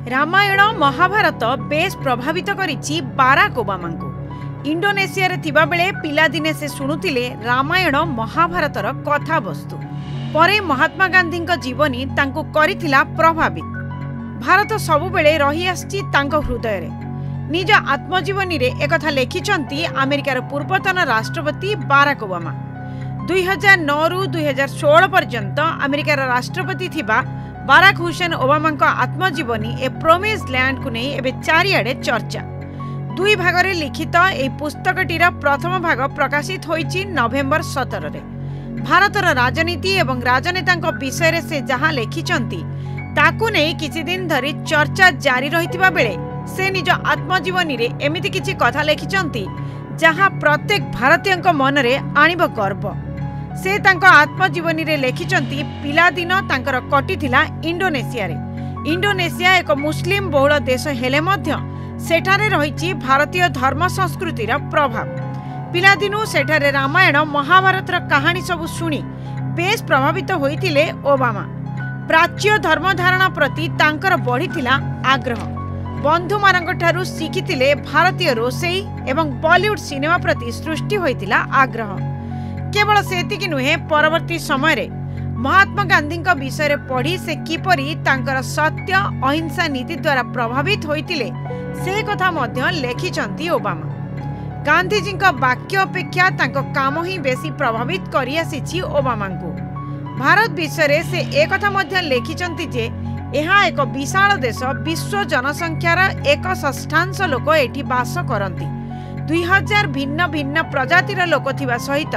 रामायण महाभारत बेस प्रभावित करिछि बाराक ओबामा को। इंडोनेशिया रे थिबा बेले पिलादिने से शुणुतिले रामायण महाभारतर कथा वस्तु। परे महात्मा गांधी जीवनी तांको करिथिला प्रभावित। भारत सबुबेले रही आछि तांको हृदय रे। निज आत्मजीवनी रे एकथा लेखिछंती अमेरिकार पूर्वतन राष्ट्रपति बाराक ओबामा। 2009 रु 2016 पर्यंत अमेरिकार राष्ट्रपति थिबा बाराक हुसैन ओबामा आत्मजीवनी ए प्रोमिस लैंड को नहीं एबे चारिआडे चर्चा। 2 भागरे लिखित ए पुस्तकटीर प्रथम भाग प्रकाशित होईछि नवेम्बर 17 रे। भारतर राजनीति एवं राजनेता विषय से जहाँ लिखिछंती ताकू नहीं किछि दिन धरी चर्चा जारी रहितिबा बेले से निज आत्मजीवनी रे एमिति किछि कथा लिखिछंती जहाँ प्रत्येक भारतीय मन रे आनिब गर्व। से तांको आत्मजीवनी रे लिखिछंती पिलादिन तांकर कटिथिला इंडोनेशिया रे। इंडोनेशिया एक मुस्लिम बहुल देश हेले मध्य सेठारे रहिछि भारतीय धर्म संस्कृतिर प्रभाव। पिलादिनु सेठारे रामायण महाभारतर कहानी सबु शुणी बेस प्रभावित होइतिले ओबामा। प्राच्य धर्मधारणा प्रति तांकर बढ़िथिला आग्रह। बंधु मानक ठारू शिखितिले भारतीय रोषेई एवं बॉलीवुड सिनेमा प्रति सृष्टि होइतिला आग्रह। केवल सेतिकी नुहे, परवर्ती समय रे महात्मा गांधी विषय पढ़ी से किपरि तांकर सत्य अहिंसा नीति द्वारा प्रभावित होइतिले से कथा मध्य लेखिछंती ओबामा। गांधीजी वाक्य अपेक्षा तांको काम ही बेसी प्रभावित करि आसीछि ओबामा को। भारत विषय से एक कथा मध्य लेखिछंती जे एहा एक विशाल देश, विश्व जनसंख्यार 1/6 लोक एठी वास करंती। 2000 भिन्न भिन्न प्रजातिर लोक थिबा सहित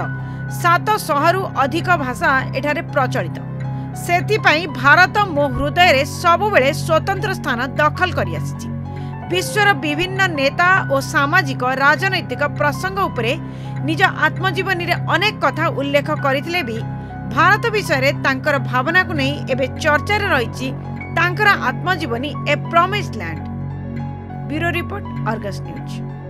700 रु अधिक भाषा एठारे प्रचलित। सेतिपई भारत मो हृदय रे सबुबेले स्वतंत्र स्थान दखल करि आसीछि। विश्वर विभिन्न नेता और सामाजिक राजनैतिक प्रसंग उपरे निज आत्मजीवनी रे अनेक कथा उल्लेख करथिले भी भारत विषय तांकर भावना को नहीं एबे चर्चा रे रहिछि तांकर आत्मजीवनी a promised land. Bureau report, Argus news.